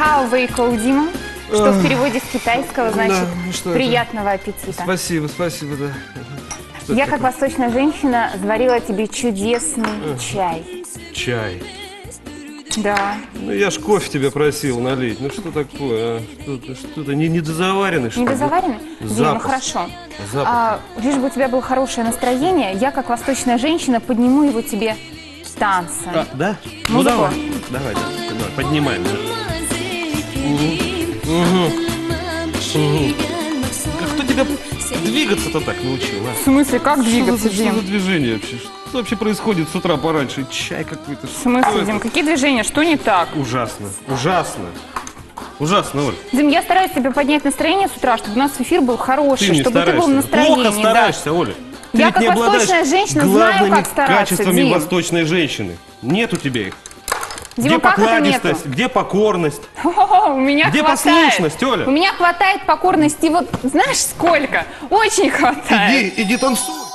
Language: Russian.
Хау вейкоу, Дима, что в переводе с китайского значит да, «приятного аппетита». Спасибо, спасибо, да. Что Я, это как восточная женщина, заварила тебе чудесный чай. Чай. Да. Ну, я ж кофе тебя просил налить. Ну, что такое, а? Что-то недозаваренный, что ли? Недозаваренный? Дима, ну Запах. хорошо. Запах. Лишь бы у тебя было хорошее настроение, я, как восточная женщина, подниму его тебе танцем. Да? Ну, Музыку. давай, поднимаем. Кто тебя двигаться-то так научил, а? В смысле, как двигаться, Что Дим? за движение вообще? Что вообще происходит с утра пораньше? Чай какой-то. В смысле, Дим, какие движения? Что не так? Ужасно, ужасно. Ужасно, Оль. Дим, я стараюсь тебе поднять настроение с утра, чтобы у нас эфир был хороший, Ты не чтобы ты был в стараешься. настроении. Плохо стараешься, Оля. Ты Я ведь как не обладаешь восточная женщина знаю, главными как стараться, качествами Дим. восточной женщины. Нет у тебя их. Дима, Где как это нету? покладистость, где покорность? О, у меня Где хватает. послушность, Оля? У меня хватает покорности, вот знаешь сколько? Очень хватает. Иди танцуй.